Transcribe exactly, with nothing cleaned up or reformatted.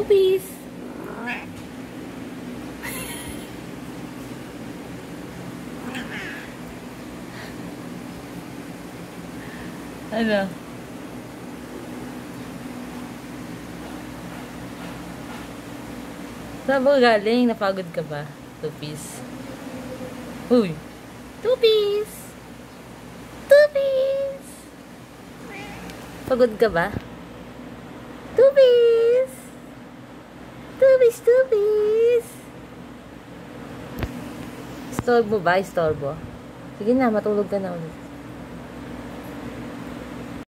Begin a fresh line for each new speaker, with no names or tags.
Tupis! Ano? Saan ba galing? Napagod ka ba? Tupis. Uy! Tupis! Tupis! Pagod ka ba? Tupis! Tupis! Tupis! Istorbo ba? Istorbo? Sige na, matulog ka na ulit.